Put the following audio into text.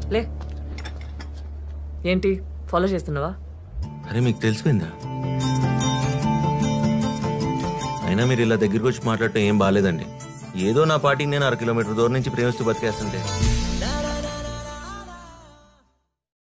లే. ఏంటి ఫాలో చేస్తున్నావా? అరే మీకు తెలిసిపోయిందా? అయినా మీరు ఇలా దగ్గరికి వచ్చి మాట్లాడటం ఏం బాగాలేదండి. ఏదో నా పార్టీకి నేను 1/2 కిలోమీటర్ దూరం నుంచి ప్రేమిస్తూ బతికేస్తుంటే